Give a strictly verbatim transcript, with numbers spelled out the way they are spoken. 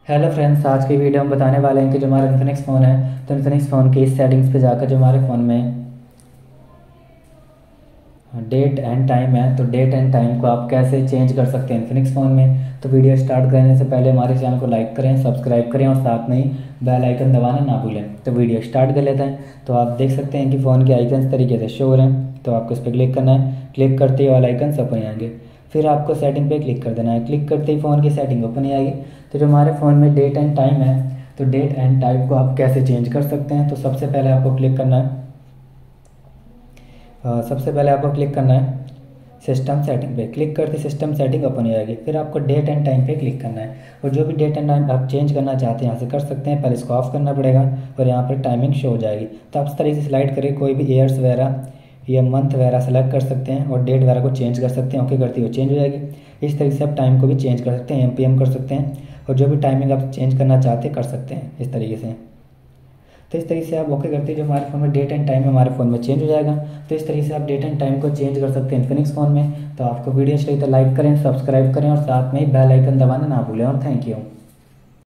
Hello friends, आज की video हम बताने वाले हैं कि जो हमारा इन्फिनिक्स फ़ोन है तो इन्फिनिक्स फ़ोन की इस सेटिंग्स पे जाकर जो हमारे फ़ोन में डेट एंड टाइम है तो डेट एंड टाइम को आप कैसे चेंज कर सकते हैं इन्फिनिक्स फ़ोन में। तो वीडियो स्टार्ट करने से पहले हमारे चैनल को लाइक करें, सब्सक्राइब करें और साथ में ही बेल आइकन दबाना ना भूलें। तो वीडियो स्टार्ट कर लेते हैं। तो आप देख सकते हैं कि फ़ोन के आइकन इस तरीके से शो हो रहे हैं। तो आपको इस पर क्लिक करना है। क्लिक करते ही ऑल आइकन ओपन आएंगे। फिर आपको सेटिंग पे क्लिक कर देना है। क्लिक करते ही फ़ोन की सेटिंग ओपन आएगी। तो जो हमारे फ़ोन में डेट एंड टाइम है तो डेट एंड टाइम को आप कैसे चेंज कर सकते हैं। तो सबसे पहले आपको क्लिक करना है अ, सबसे पहले आपको क्लिक करना है सिस्टम सेटिंग पे। क्लिक करते सिस्टम सेटिंग ओपन हो जाएगी। फिर आपको डेट एंड टाइम पे क्लिक करना है और जो भी डेट एंड टाइम आप चेंज करना चाहते हैं यहाँ से कर सकते हैं। पहले इसको ऑफ करना पड़ेगा और यहाँ पर टाइमिंग शो हो जाएगी। तो आप इस तरीके से स्लाइड करें, कोई भी ईयर्स वगैरह या मंथ वगैरह सेलेक्ट कर सकते हैं और डेट वगैरह को चेंज कर सकते हैं। ओके करती हुई चेंज हो जाएगी। इस तरीके से आप टाइम को भी चेंज कर सकते हैं, एम पी एम कर सकते हैं और जो भी टाइमिंग आप चेंज करना चाहते हैं कर सकते हैं इस तरीके से। तो इस तरीके से आप ओके करते हैं, जो हमारे फ़ोन में डेट एंड टाइम हमारे फ़ोन में चेंज हो जाएगा। तो इस तरीके से आप डेट एंड टाइम को चेंज कर सकते हैं इन्फिनिक्स फ़ोन में। तो आपको वीडियो अच्छी लगी तो लाइक करें, सब्सक्राइब करें और साथ में ही बेल आइकन दबाना ना भूलें। और थैंक यू।